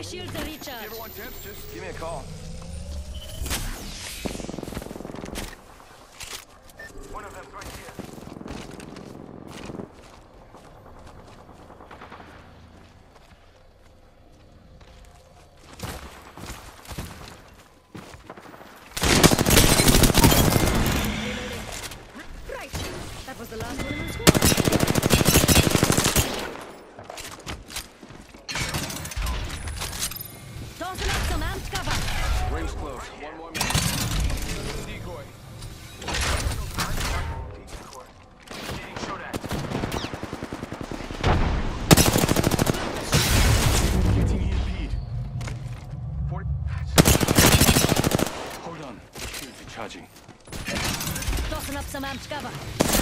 My shields are recharged. If you ever want tips, just give me a call. One of them's right here. Right. That was the last one in the squad. Tossing up some amped cover. Rings close. One more minute. Decoy. Decoy. Getting shot at. Getting EMP'd. 40. Hold on. Shields are charging. Tossing up some amped cover.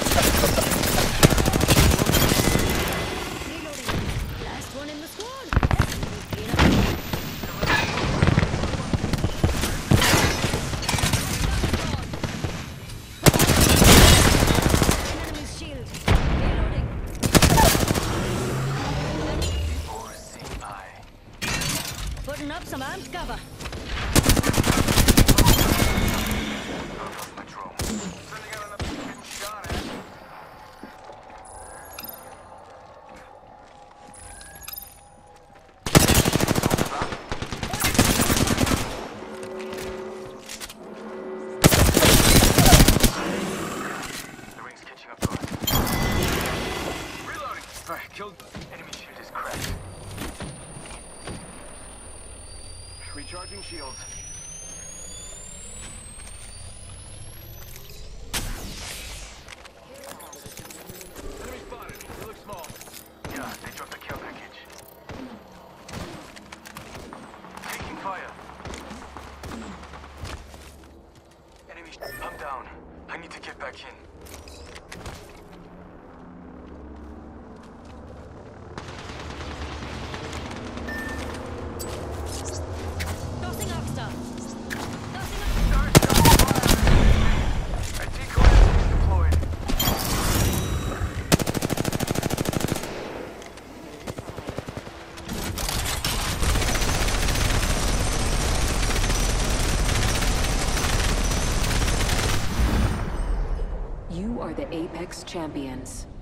Reloading. Last one in the squad. Clean up. Enemy's shield. Reloading. Putting up some amped cover. Alright, killed. Enemy shield is cracked. Recharging shields. Enemy spotted. They look small. Yeah, they dropped the care package. Taking fire. Enemy. I'm down. I need to get back in. Tossing Oxstar. A decoy is deployed. You are the Apex Champions.